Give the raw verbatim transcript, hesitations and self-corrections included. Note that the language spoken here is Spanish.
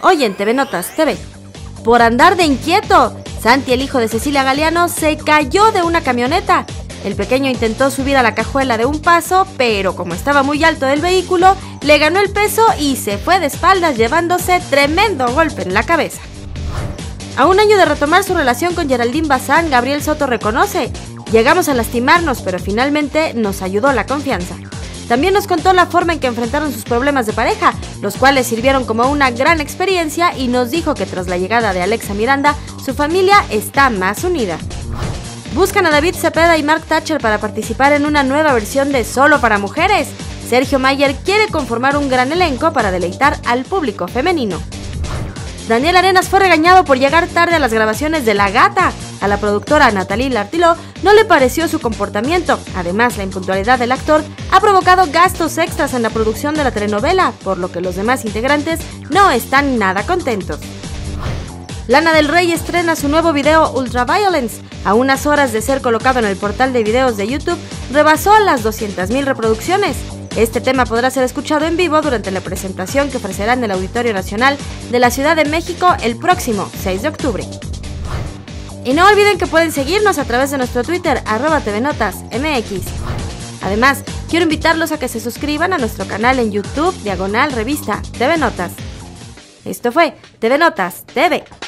Hoy en T V Notas T V. Por andar de inquieto, Santi, el hijo de Cecilia Galeano, se cayó de una camioneta. El pequeño intentó subir a la cajuela de un paso, pero como estaba muy alto del vehículo, le ganó el peso y se fue de espaldas llevándose tremendo golpe en la cabeza. A un año de retomar su relación con Geraldine Bazán, Gabriel Soto reconoce: llegamos a lastimarnos, pero finalmente nos ayudó la confianza. También nos contó la forma en que enfrentaron sus problemas de pareja, los cuales sirvieron como una gran experiencia, y nos dijo que tras la llegada de Alexa Miranda, su familia está más unida. Buscan a David Cepeda y Mark Thatcher para participar en una nueva versión de Solo para Mujeres. Sergio Mayer quiere conformar un gran elenco para deleitar al público femenino. Daniel Arenas fue regañado por llegar tarde a las grabaciones de La Gata. A la productora Nathalie Lartiló no le pareció su comportamiento. Además, la impuntualidad del actor ha provocado gastos extras en la producción de la telenovela, por lo que los demás integrantes no están nada contentos. Lana del Rey estrena su nuevo video Ultraviolence. A unas horas de ser colocado en el portal de videos de YouTube, rebasó las doscientas mil reproducciones. Este tema podrá ser escuchado en vivo durante la presentación que ofrecerá en el Auditorio Nacional de la Ciudad de México el próximo seis de octubre. Y no olviden que pueden seguirnos a través de nuestro Twitter, arroba T V Notas M X. Además, quiero invitarlos a que se suscriban a nuestro canal en YouTube, diagonal revista T V Notas. Esto fue T V Notas T V.